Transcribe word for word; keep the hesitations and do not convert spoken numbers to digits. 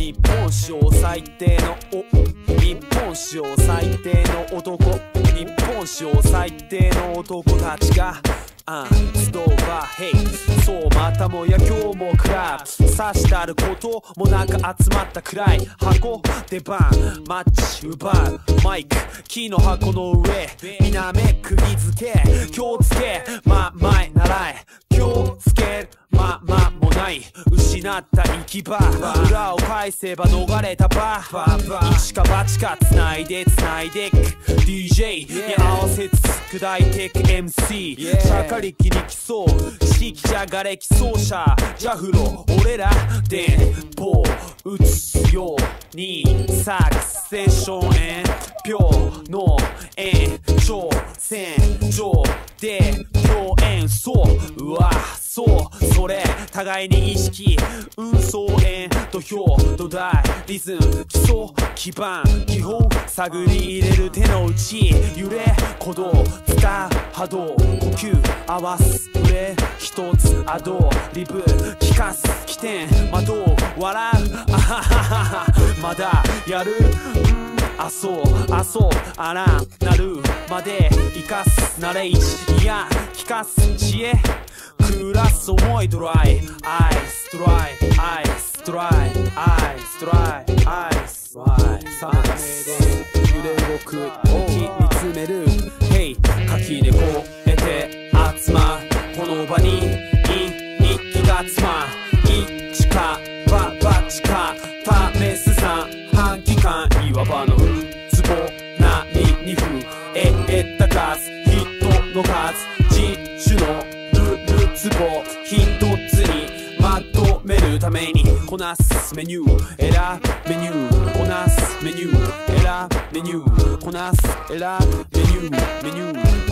日本史上最低のお日本史上最低の男日本史上最低の男たちがあんストーバーヘイそうまたもや今日もクラブ刺したることもなく集まったくらい箱出番マッチ奪うマイク木の箱の上皆目釘付け気をつけまあまい習え気をつけまあまあもない失った行き場裏を返せば逃れた場一か八か繋いで繋いでく ディージェー に合わせつつ砕いてく エムシー しゃかりきに来そう指揮者がれき奏者ジャフロ俺ら電報打つようにサクセッション延表の延長線上で表演そううわそうそれ互いに意識運送円土俵土台リズム基礎基盤基本探り入れる手の内揺れ鼓動使う波動呼吸合わす上一つアドリブ聞かす起点窓笑うあはははまだやるうんあそうあそうあらなるまで生かすナレッジいや聞かす知恵クラス重いドライアイスドライアイスドライアイスドライアイスドライさあで揺れ動く時見つめる Hey 垣根越えて集まるこの場に日記が詰まる一かババチか試すさ半期間岩場のうつぼなににふええった数人の数人種のツボ一つにまとめるためにこなすメニュー選ぶメニューこなすメニュー選ぶメニューこなす選ぶメニューメニュー